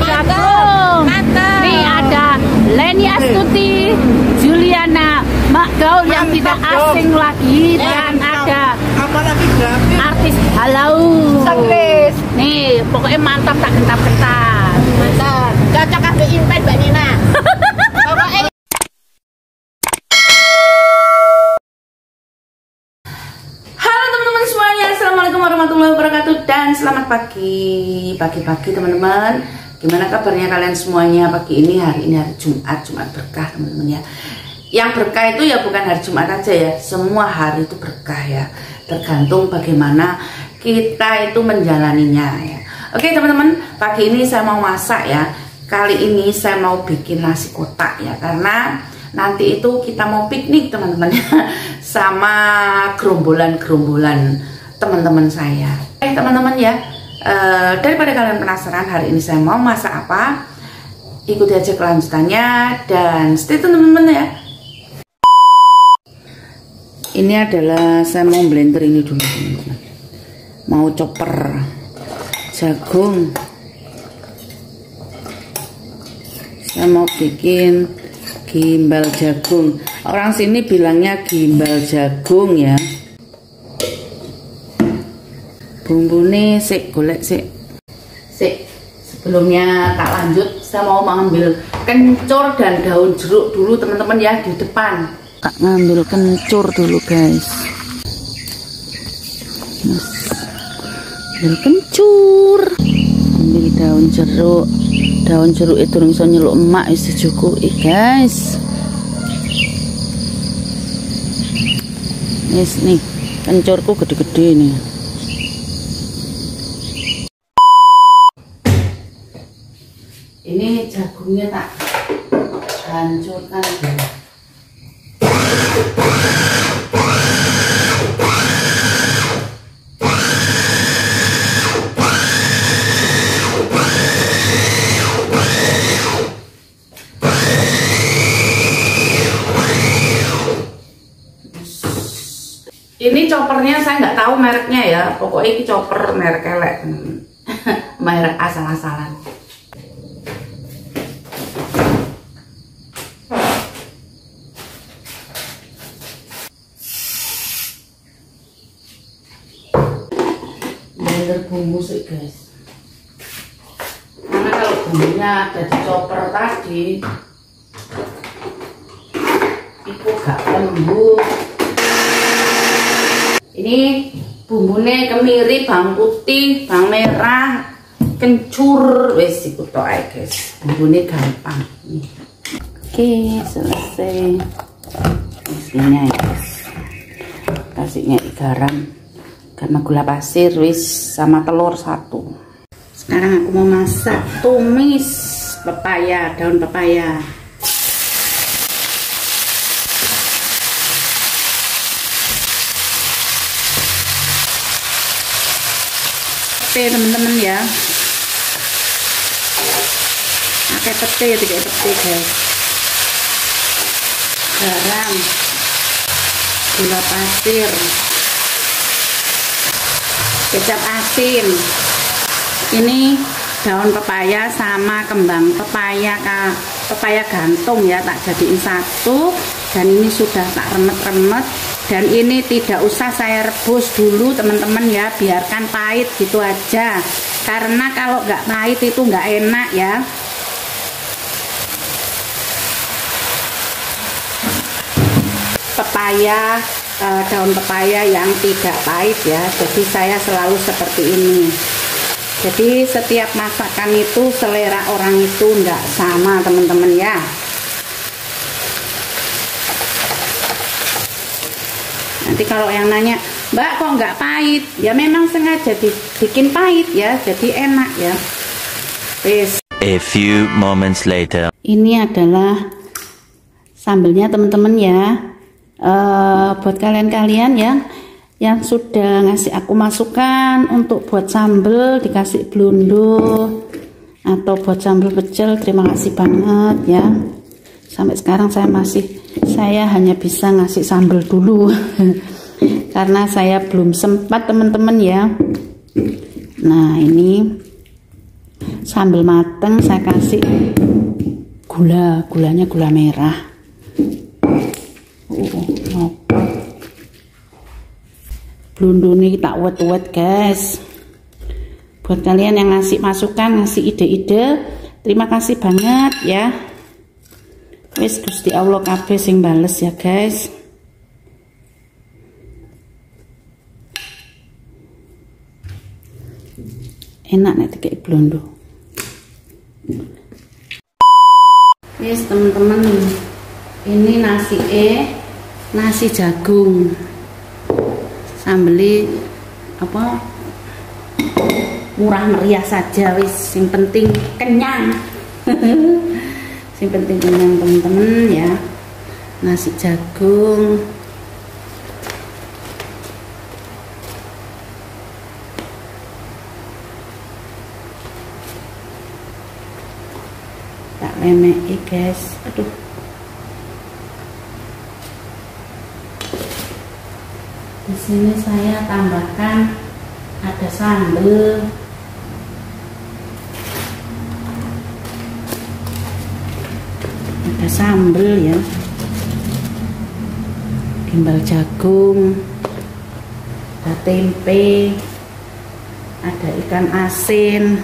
jagung. Nih ada Leni Astuti, Juliana, Mak Gaul yang tidak asing lagi, dan ada artis Halau. Nih pokoknya mantap, tak gentar-gentar. Mantap. Cocok ambil impen Mbak Nina. Pokoknya Assalamualaikum warahmatullahi wabarakatuh dan selamat pagi teman-teman. Gimana kabarnya kalian semuanya pagi ini? Hari ini hari Jumat berkah teman-teman ya. Yang berkah itu ya bukan hari Jumat aja ya, semua hari itu berkah ya, tergantung bagaimana kita itu menjalaninya ya. Oke teman-teman, pagi ini saya mau masak ya. Kali ini saya mau bikin nasi kotak ya, karena nanti itu kita mau piknik teman-teman sama gerombolan teman-teman saya. Teman-teman ya, daripada kalian penasaran hari ini saya mau masak apa, ikuti aja kelanjutannya dan stay tune teman-teman ya. Ini adalah saya mau blender ini dulu teman-teman, mau chopper jagung. Saya mau bikin gimbal jagung, orang sini bilangnya gimbal jagung ya. Bumbune sik golek sik sebelumnya tak lanjut, saya mau mengambil kencur dan daun jeruk dulu teman-teman ya di depan. Tak ngambil kencur dulu guys, ambil kencur, ambil daun jeruk itu bisa nyeluk emak isi cukup guys. Yes, nih kencurku gede-gede nih. Ini jagungnya tak hancurkan dulu. Ini choppernya saya nggak tahu mereknya ya, pokoknya ini chopper merek elek, merek asal-asalan. Blender bumbu sih guys, karena kalau bumbunya ada di chopper tadi itu gak lembut. Ini bumbunya kemiri, bawang putih, bawang merah, kencur, wes iku tok ae guys. Bumbunya gampang. Oke, selesai. Isinya ya guys. Kasihnya garam, sama gula pasir wis, sama telur 1. Sekarang aku mau masak tumis pepaya, daun pepaya. Pete teman-teman ya, pakai pete, 3 pete guys, garam, gula pasir, kecap asin. Ini daun pepaya sama kembang pepaya gantung ya, tak jadiin 1. Dan ini sudah tak remet-remet. Dan ini tidak usah saya rebus dulu teman-teman ya, biarkan pahit gitu aja, karena kalau nggak pahit itu nggak enak ya. Pepaya, daun pepaya yang tidak pahit ya, jadi saya selalu seperti ini. Jadi setiap masakan itu selera orang itu nggak sama teman-teman ya. Nanti kalau yang nanya, Mbak kok nggak pahit? Ya memang sengaja dibikin pahit ya, jadi enak ya. Peace. A few moments later. Ini adalah sambelnya teman-teman ya. Buat kalian-kalian yang sudah ngasih aku masukan untuk buat sambel, dikasih blundo atau buat sambel pecel, terima kasih banget ya. Sampai sekarang saya hanya bisa ngasih sambal dulu karena saya belum sempat teman-teman ya. Nah ini Sambil mateng saya kasih gulanya gula merah. Blundune tak wet-wet guys. Buat kalian yang ngasih masukan, ngasih ide-ide, terima kasih banget ya. Wis Gusti Allah kabeh sing bales ya guys. Enak nek dikek blondo. Yes teman-teman, ini nasi jagung. Sambeli apa? Murah meriah saja wis, yang penting kenyang. Yang penting kenyang teman-teman ya. Nasi jagung. Tak lemeki guys. Aduh. Di sini saya tambahkan ada sambal. Ada sambal ya. Gimbal jagung. Ada tempe. Ada ikan asin.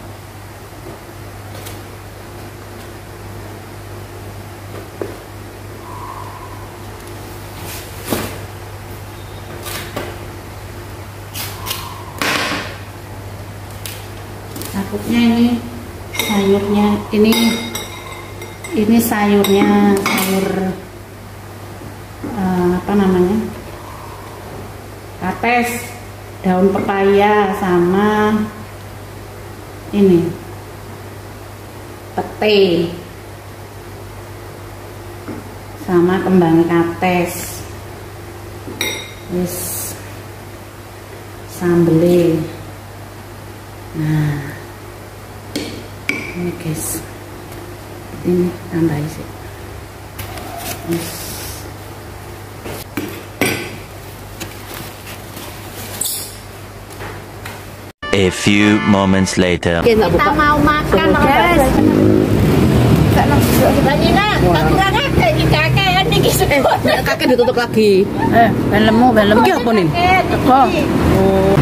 Takutnya ini sayurnya ini sayurnya sayur apa namanya, kates, daun pepaya sama ini pete sama kembang kates. Wis sambele. Nah ini guys, ini tambahin sih. A few moments later. Kita mau makan guys. Banyak tak kakek Kakek ditutup lagi. Belemu. Iki apa nih? Oh.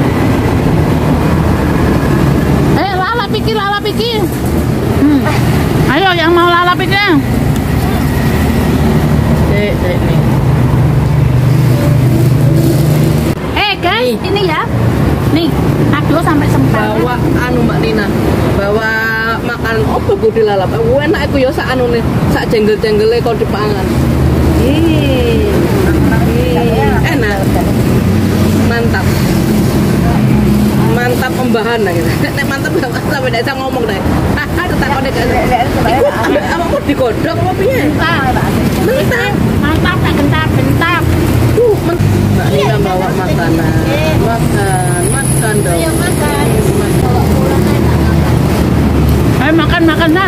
Lala pikir. Ayo yang mau lala pikir. Guys, ini ya. Nih, aduh sampai sempat. Bawa Mbak Nina. Bawa makan opo kudu lalap. Enak iku ya sak anune, sak jenggel-jenggele kok dipangan. Enak. Mantap. Mantap pembahan lah gitu. Nek mantap sampai ndak bisa ngomong deh. Ada takone gak. Apa mau digodhog apa piye? Mantap tak gentar-gentar. Mbak Nina bawa makanan. Makan dong. Ayo makan. Ayo makan makanan.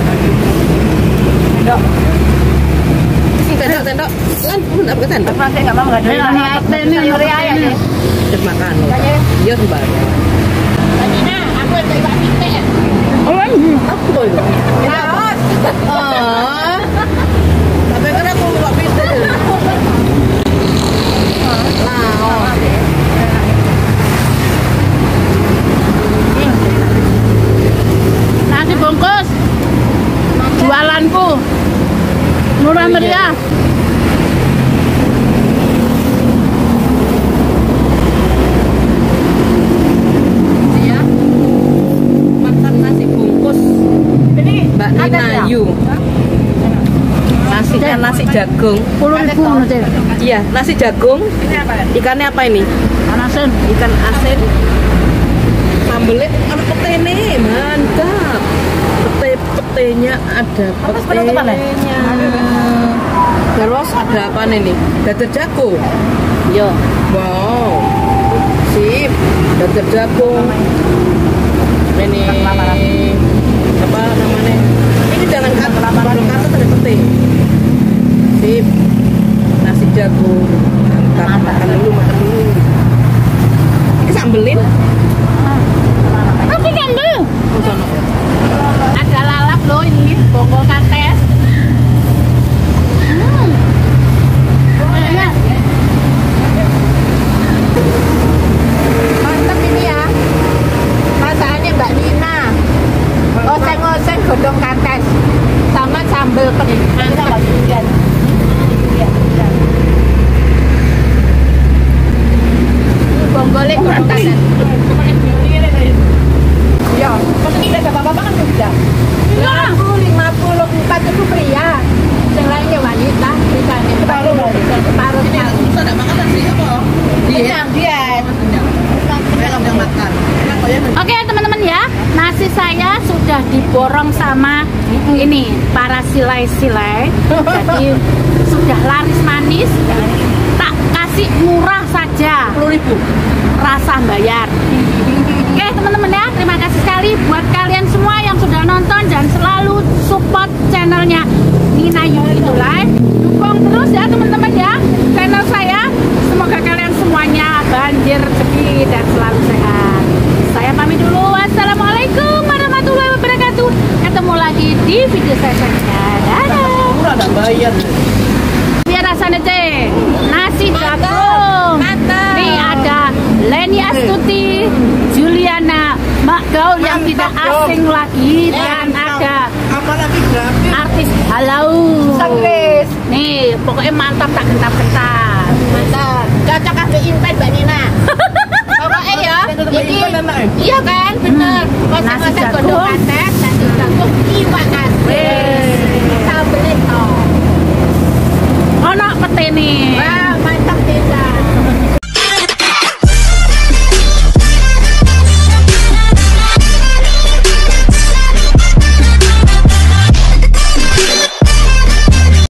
Dok. Tendok. Lan pun apa tendok? Apa enggak mau enggak ada. Ini ayam nih. Makan. Iya Mbak. Nina, aku itu iwak pitik. Oh, apa itu? Laos. Oh. Tapi kan aku iwak pitik. Laos. Nasi bungkus. Jualanku. Murah meriah. Nasi jagung. Iya, nasi jagung. Ini apa? Ikannya apa ini? Asin. Ikan asin. Sambelnya ada petene, mantap. Petenya ada petenya. Terus ada apa nih? Dadar jagung. Iya. Wow. Sip. Dadar jagung. Ini apa namanya? Ini jangan kata ada pete. Sip. Nasi jagung. Mantap. Makan dulu. Ini sambelin. Tapi kan tuh. Ada lalap loh ini, bonggol kates. Enak. Mantap ini ya. Masakannya Mbak Nina. Oseng-oseng godong kates sama sambal kening. Mantap banget. Bonggolnya godong kates. Ya, pasti tidak apa-apa kan bisa. 50, 54 itu pria. Yang lainnya wanita, misalnya separuh ini susah ada makanan sih apa? Diet. Oke teman-teman ya, nasi saya sudah diborong sama ini para silai-silai. Jadi sudah laris manis. Tak kasih murah saja. 10.000. Rasa bayar. Oke teman-teman ya, terima kasih sekali buat kalian semua yang sudah nonton dan selalu support channelnya Nina Yulito Live. Dukung terus ya teman-teman ya channel saya. Semoga kalian semuanya banjir rezeki dan selalu sehat. Saya pamit dulu. Wassalamualaikum warahmatullahi wabarakatuh. Ketemu lagi di video saya selanjutnya. Dadah. Murah dan bayar. Biar rasanya teh nasi jagung. Nih ada Leni Astuti, Juliana, Mak Gaul yang tidak asing lagi, dan ada Apalagi gratis. artis Halau. Sangres. Nih pokoknya mantap tak gentar-gentar. Mantap. Cocok kaki impen Mbak Nina. Pokoknya ya. Jadi iya kan, bener. Nasi Kocok-kocok jagung. godong kates, nasi jagung, iwak asin. Sambelnya toh. Ono pete nih.